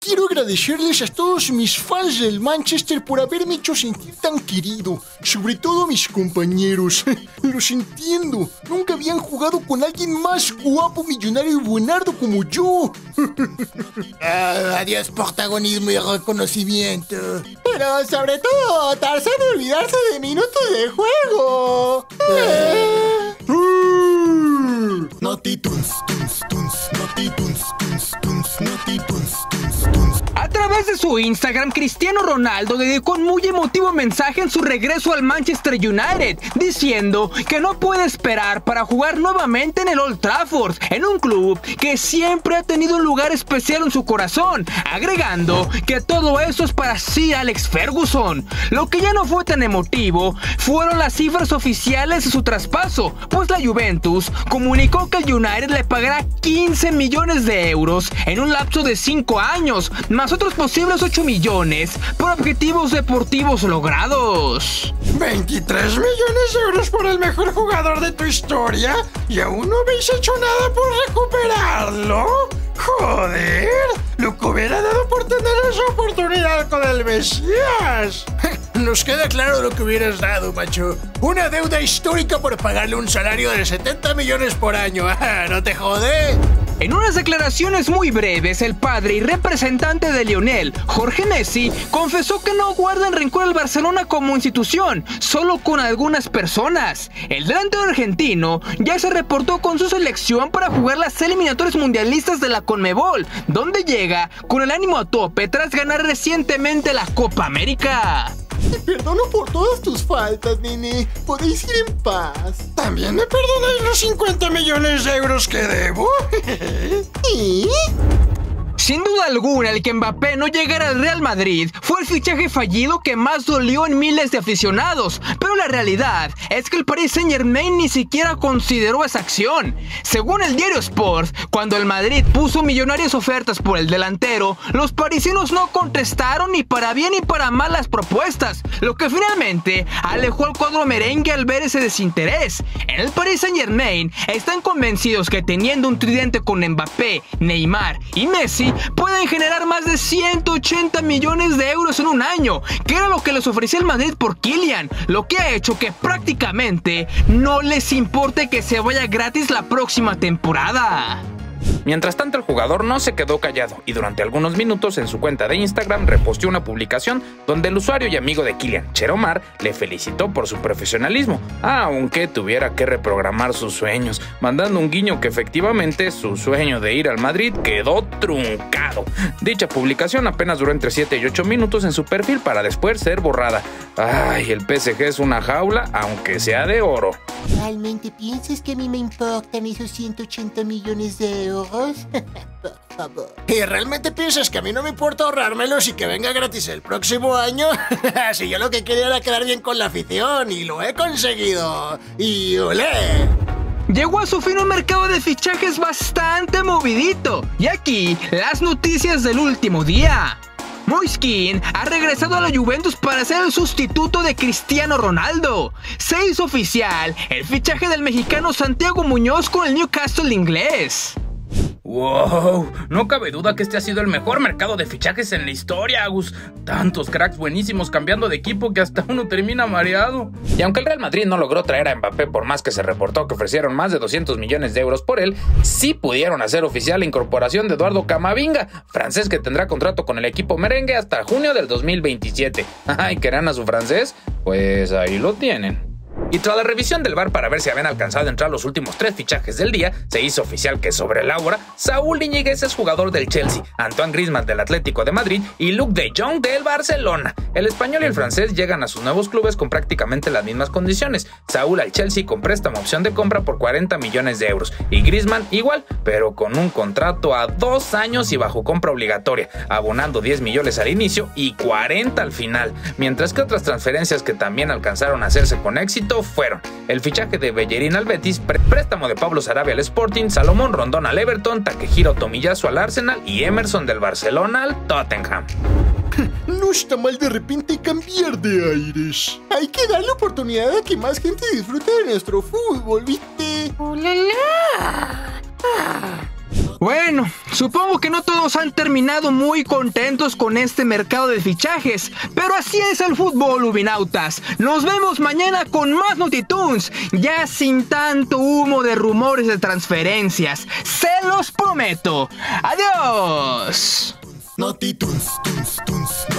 quiero agradecerles a todos mis fans del Manchester por haberme hecho sentir tan querido. Sobre todo a mis compañeros. Los entiendo. Nunca habían jugado con alguien más guapo, millonario y buenardo como yo. Adiós protagonismo y reconocimiento. Pero sobre todo, Tarzán olvidarse de minutos de juego. Naughty Tunes, Tunes, Tunes, Naughty Tunes, Tunes, Tunes, Naughty Tunes, Tunes, Tunes. A través de su Instagram, Cristiano Ronaldo dedicó un muy emotivo mensaje en su regreso al Manchester United, diciendo que no puede esperar para jugar nuevamente en el Old Trafford, en un club que siempre ha tenido un lugar especial en su corazón, agregando que todo eso es para Sir Alex Ferguson. Lo que ya no fue tan emotivo fueron las cifras oficiales de su traspaso, pues la Juventus comunicó que el United le pagará 15 millones de euros en un lapso de 5 años, más otros posibles 8 millones por objetivos deportivos logrados. 23 millones de euros por el mejor jugador de tu historia y aún no habéis hecho nada por recuperarlo. Joder, lo que hubiera dado por tener esa oportunidad con el Mesías. Nos queda claro lo que hubieras dado, macho. Una deuda histórica por pagarle un salario de 70 millones por año. ¿No te jode? En unas declaraciones muy breves, el padre y representante de Lionel, Jorge Messi, confesó que no guardan rencor al Barcelona como institución, solo con algunas personas. El delantero argentino ya se reportó con su selección para jugar las eliminatorias mundialistas de la Conmebol, donde llega con el ánimo a tope tras ganar recientemente la Copa América. Te perdono por todas tus faltas, nene. Podéis ir en paz. ¿También me perdonáis los 50 millones de euros que debo? ¿Y? Sin duda alguna, el que Mbappé no llegara al Real Madrid fue el fichaje fallido que más dolió en miles de aficionados, pero la realidad es que el Paris Saint-Germain ni siquiera consideró esa acción. Según el diario Sport, cuando el Madrid puso millonarias ofertas por el delantero, los parisinos no contestaron ni para bien ni para mal las propuestas, lo que finalmente alejó al cuadro merengue al ver ese desinterés. En el Paris Saint-Germain están convencidos que teniendo un tridente con Mbappé, Neymar y Messi, pueden generar más de 180 millones de euros en un año, que era lo que les ofrecía el Madrid por Kylian, lo que ha hecho que prácticamente no les importe que se vaya gratis la próxima temporada. Mientras tanto, el jugador no se quedó callado y durante algunos minutos en su cuenta de Instagram reposteó una publicación donde el usuario y amigo de Kylian, Cheromar, le felicitó por su profesionalismo, aunque tuviera que reprogramar sus sueños, mandando un guiño que efectivamente su sueño de ir al Madrid quedó truncado. Dicha publicación apenas duró entre 7 y 8 minutos en su perfil para después ser borrada. Ay, el PSG es una jaula, aunque sea de oro. ¿Realmente piensas que a mí me importan esos 180 millones de euros? Por favor. ¿Y realmente piensas que a mí no me importa ahorrármelos y que venga gratis el próximo año? Si yo lo que quería era quedar bien con la afición y lo he conseguido. ¡Y olé! Llegó a su fin un mercado de fichajes bastante movidito. Y aquí, las noticias del último día. Moise Kean ha regresado a la Juventus para ser el sustituto de Cristiano Ronaldo. Se hizo oficial el fichaje del mexicano Santiago Muñoz con el Newcastle inglés. ¡Wow! No cabe duda que este ha sido el mejor mercado de fichajes en la historia, Agus. Tantos cracks buenísimos cambiando de equipo que hasta uno termina mareado. Y aunque el Real Madrid no logró traer a Mbappé por más que se reportó que ofrecieron más de 200 millones de euros por él, sí pudieron hacer oficial la incorporación de Eduardo Camavinga, francés que tendrá contrato con el equipo merengue hasta junio del 2027. ¿Ay, querrán a su francés? Pues ahí lo tienen. Y tras la revisión del VAR para ver si habían alcanzado a entrar los últimos 3 fichajes del día, se hizo oficial que sobre la hora, Saúl Ñíguez es jugador del Chelsea, Antoine Griezmann del Atlético de Madrid y Luuk de Jong del Barcelona. El español y el francés llegan a sus nuevos clubes con prácticamente las mismas condiciones. Saúl al Chelsea con préstamo opción de compra por 40 millones de euros y Griezmann igual, pero con un contrato a 2 años y bajo compra obligatoria, abonando 10 millones al inicio y 40 al final, mientras que otras transferencias que también alcanzaron a hacerse con éxito fueron el fichaje de Bellerín al Betis, préstamo de Pablo Sarabia al Sporting, Salomón Rondón al Everton, Takehiro Tomiyasu al Arsenal y Emerson del Barcelona al Tottenham. No está mal de repente cambiar de aires. Hay que darle oportunidad a que más gente disfrute de nuestro fútbol, ¿viste? ¡Oh, la, la! Bueno, supongo que no todos han terminado muy contentos con este mercado de fichajes, pero así es el fútbol, Ubinautas. Nos vemos mañana con más Notitunes, ya sin tanto humo de rumores de transferencias. ¡Se los prometo! ¡Adiós! Notitunes, tunes, tunes.